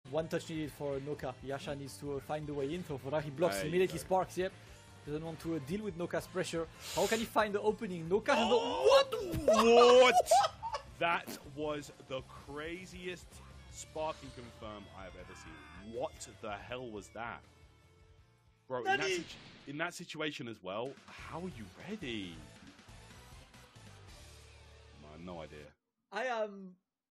One touch needed for Noka. Yasha needs to find the way in. So for that, he blocks immediately. Sparks, yep. Doesn't want to deal with Noka's pressure. How can he find the opening? Noka has What? That was the craziest sparking confirm I've ever seen. What the hell was that? Bro, in that situation as well, how are you ready? No idea. I am